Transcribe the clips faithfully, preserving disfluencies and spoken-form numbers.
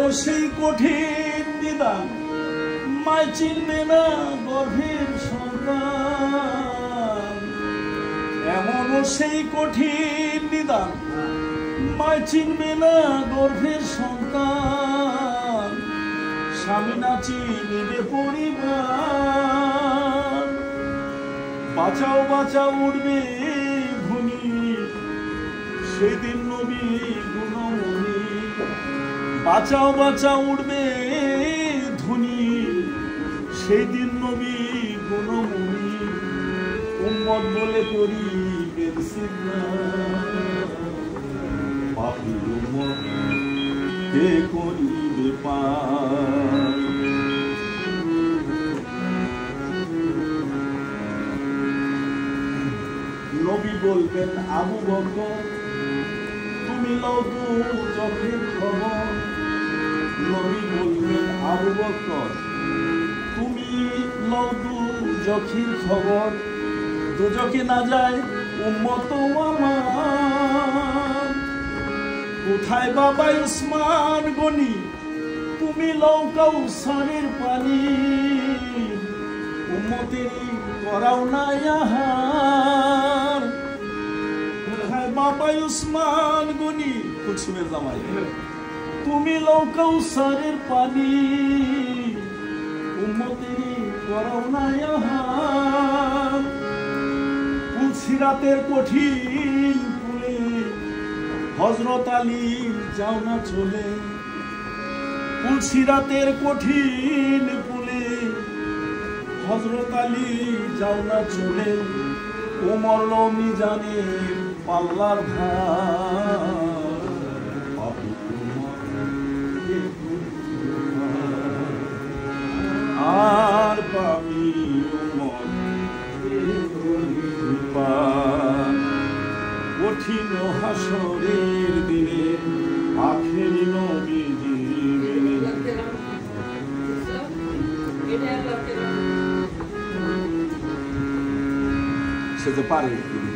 সেই কঠিন নিদান মায় চিনবে না গর্ভের সন্তান এমনও সেই কঠিন নিদান মায় চিনবে না গর্ভের সন্তান স্বামী না চিনবে পরিবার বাঁচাও বাঁচাও উঠবে ধনী সেদিন নবী গুণমণি বাঁচাও বাঁচাও উঠবে ধনী সেদিন নবী গুণমণি উম্মত বলে করিবেন সিজদা পাপী উম্মত কে করিবে পার নবী বলবেন আবু বকর তুমি লও দুজখের খবর নবী বলবেন আবু বকর তুমি লও দুজখের খবর দুজকে না যায় উম্মত আমার কোথায় বাবা উসমান গনি তুমি লও কাউসারের পানি উম্মতের করাও না আহার কোথায় বাবা উসমান গনি কুলসুমের জামাই তুমি লও কাউসারের পানি উম্মতের করাও না আহার সিরাতের কঠিন ফুলে হযরত আলী যাও না চলে সিরাতের কঠিন ফুলে হযরত আলী যাও না চলে ওমর লমি জানে পাল্লার ভার পাপী উম্মত আর পাপী উম্মত কঠিন হাসরের দিনে আখেরি নবীজি সে তো পারে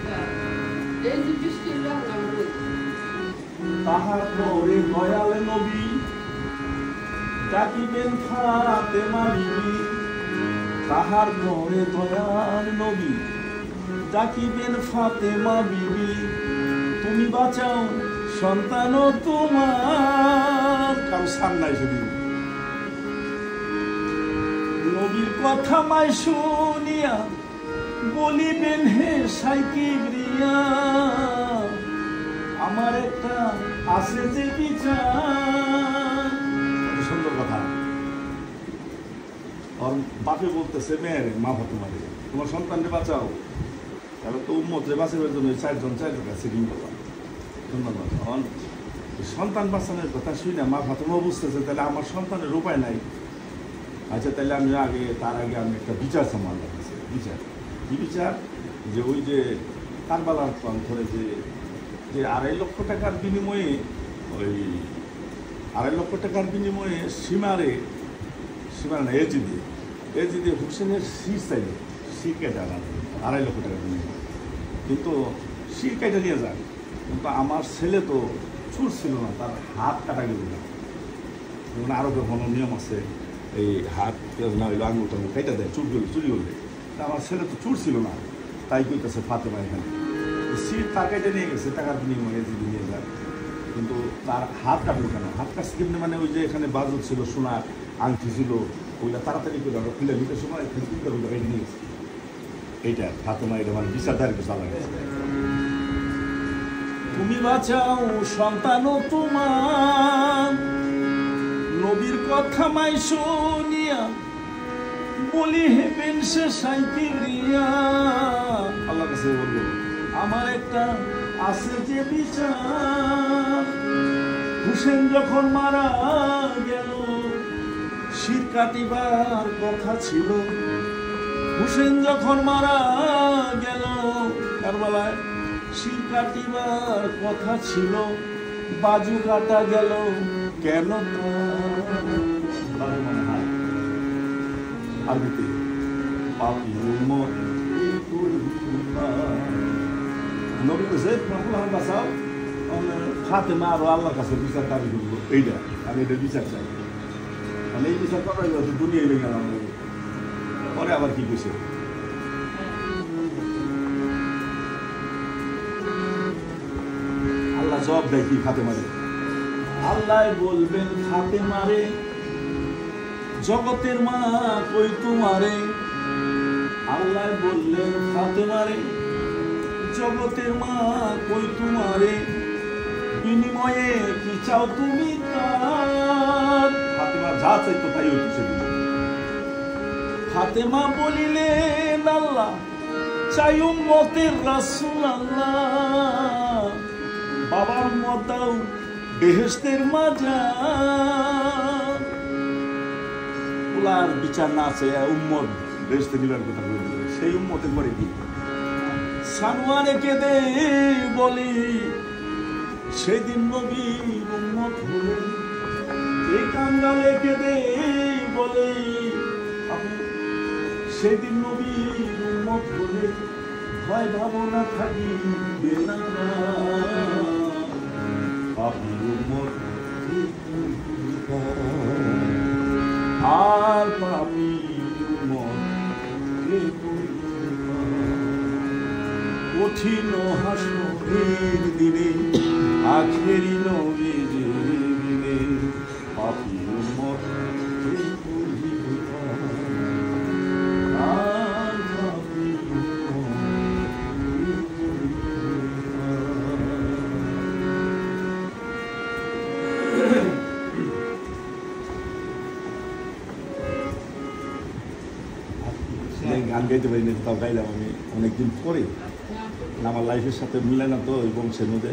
তাহার পরে দয়াল নবী ডাকিবেন ফাতেমা বিবি তাহার পরে দয়াল নবী ডাকিবেন ফাতেমা বিবি তুমি বাঁচাও সন্তান তোমার কারো সামনায় শুধু নবীর কথা মাই শুনিয়া বলিবেন হে সাইকিবরিয়া আমার একটা আছে যে বিচার সুন্দর কথা আর বাপে বলতেছে মেয়ের মা ফাতেমারে তোমার সন্তানকে বাঁচাও তাহলে তো উম্মত যে বাঁচাবার জন্য চারজন চারজন আছে কিন্তু সন্তান বাঁচানোর কথা শুই না মা ফাতেমা বুঝতেছে তাহলে আমার সন্তানের উপায় নাই আচ্ছা তাহলে আমি আগে তার আগে আমি একটা বিচার সামাল লাগছে বিচার কি বিচার যে ওই যে কারবালার ধরে যে যে আড়াই লক্ষ টাকার বিনিময়ে ওই আড়াই লক্ষ টাকার বিনিময়ে সীমারে সীমার না এজিদে এজিদে হুসেনের শি চাইলে শি কেটে আনা আড়াই লক্ষ টাকা বিনিময়ে কিন্তু শি কেটে নিয়ে যায় কিন্তু আমার ছেলে তো চুর ছিল না তার হাত কাটা গেল না যেমন আরও কোনো নিয়ম আছে এই হাত না হইলো আঙুল টাঙুল কেটে দেয় চুর গেল চুরি করলে তা আমার ছেলে তো চুর ছিল না তাই কইতেছে ফাতেমা এখানে সিট তার কেটে নিয়ে গেছে টাকার বিনিময়ে যদি নিয়ে যায় কিন্তু তার হাত কাটলো কেন হাত কাটছে কেমনি মানে ওই যে এখানে বাজুত ছিল সোনার আংটি ছিল ওইটা তাড়াতাড়ি করে আমরা খুলে নিতে সময় ফেসবুক করে কেটে নিয়ে গেছে এইটা ফাতেমা এটা মানে বিচারদারিকে চালা গেছে তুমি বাঁচাও সন্তান তোমার নবীর কথা মাই শুনিয়া বলি হেবেন সে সাইকিবরিয়া আল্লাহ কাছে বলবো আমার একটা আছে যে বিচার হুসেন যখন মারা গেল শির কাটিবার কথা ছিল হুসেন যখন মারা গেল কারবালায় শির কাটিবার কথা ছিল বাজু কাটা গেল কেন আরবিতে পাপী উম্মত নবী কইছে বাঁচাও ফাতেমা আরো আল্লাহর কাছে বিচার দাবি করবো, এইটা আমি এটার বিচার চাই। মানে এই বিচার করাই তো দুনিয়ায় লেগে গেলাম, পরে আবার কি কইছে আল্লাহ জবাব দেয় কি ফাতেমারে? আল্লাহ বলবেন ফাতেমারে, জগতের মা কই তোমারে। আল্লাহ বললেন ফাতেমারে, জগতের মা কই তোমারে, বিনিময়ে কি চাও তুমি তার? ফাতেমা যা চাইতো তাই হইতেছে। ফাতেমা বলিলেন আল্লাহ চাই উম্মতের রাসূলুল্লাহ, বাবার উম্মত দাও বেহেশতের মাজার। ওলার বিচার না আছে, উম্মত বেহেশতে দিবার কথা বলে দিল, সেই উম্মতের পরে কি সানোয়ারে কেঁদে বলি সেদিন নবীর উম্মত হলে, এই কাঙ্গালে কেঁদে বলে সেদিন নবীর উম্মত হলে, ভয় ভাবনা থাকিবে না পাপীর উম্মত আর পাপীর উম্মত কঠিন হাসরের দিনে আখেরি নবীর দিনে পাপীর উম্মত গান গাইতে পারি না, তাও গাইলাম আমি অনেকদিন পরে। আমার লাইফের সাথে মিলে না তো, এবং সে মধ্যে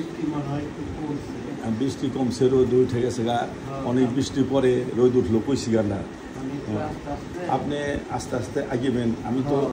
বৃষ্টি কমছে, রোদ উঠে গেছে গা, অনেক বৃষ্টি পরে রোদ উঠলো, কইছি গান না। আপনি আস্তে আস্তে আগিবেন, আমি তো